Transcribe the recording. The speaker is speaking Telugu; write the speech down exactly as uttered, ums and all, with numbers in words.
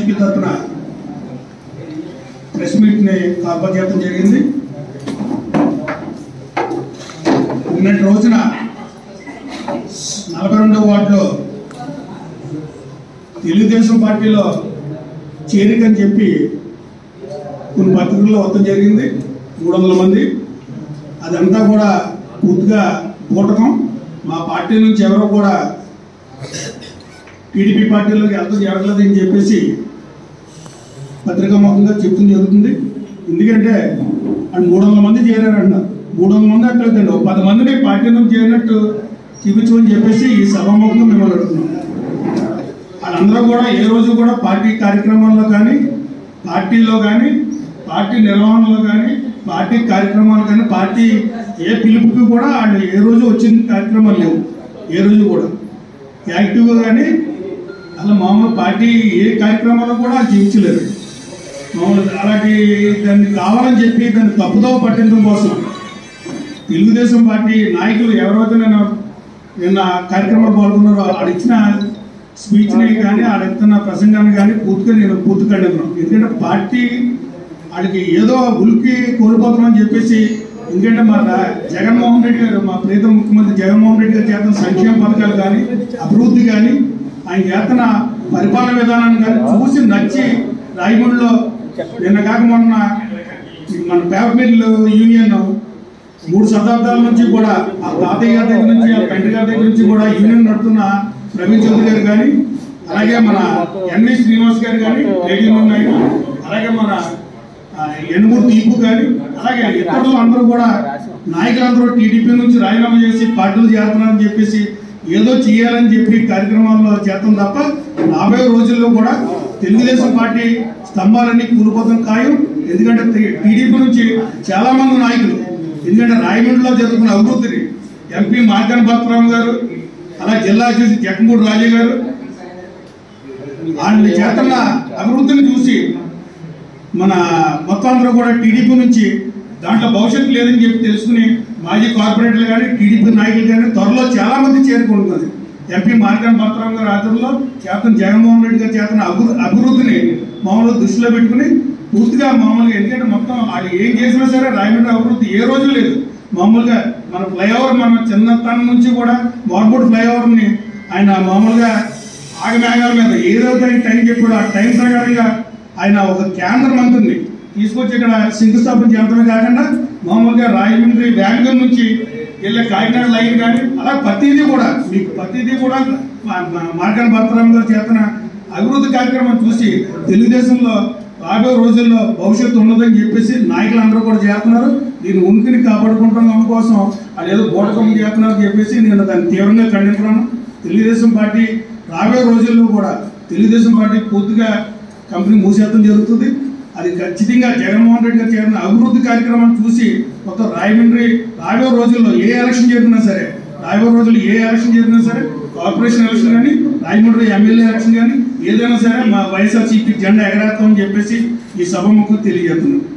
వైఎస్ఆర్సీపీ తరఫున ప్రెస్ మీట్ని ఏర్పాటు చేయడం జరిగింది. నిన్నటి రోజున నలభై రెండవ వార్డులో తెలుగుదేశం పార్టీలో చేరికని చెప్పి కొన్ని పత్రికల్లో వద్దం జరిగింది. మూడు వందల మంది అదంతా కూడా పూర్తిగా పూటకం. మా పార్టీ నుంచి ఎవరో కూడా టీడీపీ పార్టీలోకి వెళ్తా జరగలేదని చెప్పేసి పత్రికాముఖంగా చెప్తుంది జరుగుతుంది. ఎందుకంటే అది మూడు వందల మంది చేరారంట. మూడు వందల మంది అట్లేదండి, ఒక పది మందిని పార్టీ నుంచి చేరినట్టు చూపించమని చెప్పేసి ఈ సభాముఖంగా మిమ్మల్ని అడుగుతున్నాం. వాళ్ళందరూ కూడా ఏ రోజు కూడా పార్టీ కార్యక్రమాల్లో కానీ, పార్టీలో కానీ, పార్టీ నిర్వహణలో కానీ, పార్టీ కార్యక్రమాలు కానీ, పార్టీ ఏ పిలుపుకి కూడా వాళ్ళు ఏ రోజు వచ్చిన కార్యక్రమాలు లేవు. ఏ రోజు కూడా యాక్టివ్గా కానీ అలా మామూలు పార్టీ ఏ కార్యక్రమాల్లో కూడా జీవించలేరు. మామూలు అలాంటి దాన్ని కావాలని చెప్పి దాన్ని తప్పుదోవ పట్టించడం కోసం తెలుగుదేశం పార్టీ నాయకులు ఎవరైతే నేను నిన్న కార్యక్రమంలో పాల్గొన్నారో ఆడిచ్చిన స్పీచ్ని కానీ ఆడిస్తున్న ప్రసంగాన్ని కానీ పూర్తిగా నేను పూర్తి ఖండిస్తున్నాను. ఎందుకంటే పార్టీ వాడికి ఏదో ఉలికి కోల్పోతున్నామని చెప్పేసి, ఎందుకంటే మా జగన్మోహన్ రెడ్డి గారు, మా ప్రీతం ముఖ్యమంత్రి జగన్మోహన్ రెడ్డి గారు చేస్తున్న సంక్షేమ పథకాలు కానీ, అభివృద్ధి కానీ, ఆయన చేస్తున్న పరిపాలన విధానాన్ని కానీ చూసి నచ్చి రాయగూడలో నిన్న కాక మొన్న మన పేపర్ మిల్ యూనియన్ మూడు శతాబ్దాల నుంచి కూడా ఆ తాతయ్య గారి దగ్గర నుంచి, ఆ పెంట గారి దగ్గర నుంచి కూడా యూనియన్ నడుతున్న ప్రవీణ్ చౌదరి గారు కానీ, అలాగే మన ఎన్వి శ్రీనివాస్ గారు కానీ, ట్రేడ్ యూనియన్ నాయకులు, అలాగే మన ఎనుమూరు తీపు కానీ, అలాగే ఇతరులు అందరూ కూడా నాయకులందరూ టీడీపీ నుంచి రాజీనామా చేసి పార్టీలు చేస్తున్నారని చెప్పేసి ఏదో చేయాలని చెప్పి కార్యక్రమాల్లో చేస్తాం తప్ప రాబోయే రోజుల్లో కూడా తెలుగుదేశం పార్టీ స్తంభాలన్నీ కూలిపోతాం ఖాయం. ఎందుకంటే టీడీపీ నుంచి చాలా మంది నాయకులు, ఎందుకంటే రాయమండ్రిలో జరుగుతున్న అభివృద్ధిని ఎంపీ మార్కన్ భరతరామ్ గారు, అలా జిల్లా చూసి జగన్మూడి రాజు గారు ఆయన చేస్తున్న అభివృద్ధిని చూసి మన మొత్తం అందరూ కూడా టీడీపీ నుంచి దాంట్లో భవిష్యత్తు లేదని చెప్పి తెలుసుకుని మాజీ కార్పొరేటర్లు కానీ, టీడీపీ నాయకులు కానీ త్వరలో చాలా మంది చేరుకుంటుంది. ఎంపీ మార్కన్ భరతరామ్ గారి ఆధ్వర్యంలో చేతన జగన్మోహన్ రెడ్డి గారు చేతన అభివృద్ధిని మామూలుగా దృష్టిలో పెట్టుకుని పూర్తిగా మామూలుగా, ఎందుకంటే మొత్తం వాళ్ళు ఏం చేసినా సరే రాయమండ్రి అభివృద్ధి ఏ రోజు లేదు. మామూలుగా మన ఫ్లైఓవర్ మన చిన్నతనం నుంచి కూడా మార్బోర్డ్ ఫ్లైఓవర్ని ఆయన మామూలుగా ఆగమేఘాల మీద ఏదైతే టైం చెప్పాడో ఆ టైం ప్రకారంగా ఆయన ఒక కేంద్ర మంత్రిని తీసుకొచ్చి ఇక్కడ శంకుస్థాపన చేయడమే కాకుండా మామూలుగా రాజమండ్రి వ్యాన్గర్ నుంచి వెళ్ళే కాకినాడ లైన్ కానీ అలా ప్రతిదీ కూడా మీకు ప్రతిదీ కూడా మార్కన్ భరతరామ్ గారు చేతన అభివృద్ధి కార్యక్రమం చూసి తెలుగుదేశంలో రాబోయే రోజుల్లో భవిష్యత్తు ఉన్నదని చెప్పేసి నాయకులందరూ కూడా చేస్తున్నారు. దీని ఉనికిని కాపాడుకుంటున్న కోసం అది ఏదో బోటకం చేస్తున్నారని చెప్పేసి నేను దాన్ని తీవ్రంగా ఖండిస్తున్నాను. తెలుగుదేశం పార్టీ రాబోయే రోజుల్లో కూడా తెలుగుదేశం పార్టీ పూర్తిగా కంపెనీ మూసేయడం జరుగుతుంది. అది ఖచ్చితంగా జగన్మోహన్ రెడ్డి గారు చేసిన అభివృద్ధి కార్యక్రమం చూసి మొత్తం రాయమండ్రి రాబోయే రోజుల్లో ఏ ఎలక్షన్ జరిగినా సరే, రాబోయే రోజుల్లో ఏ ఎలక్షన్ జరిగినా సరే, కార్పొరేషన్ ఎలక్షన్ కానీ, రాయమండ్రి ఎమ్మెల్యే ఎలక్షన్ కానీ ఏదైనా సరే మా వైఎస్ఆర్సీపీ జెండా ఎగరేస్తామని చెప్పేసి ఈ సభముఖం తెలియజేస్తున్నాం.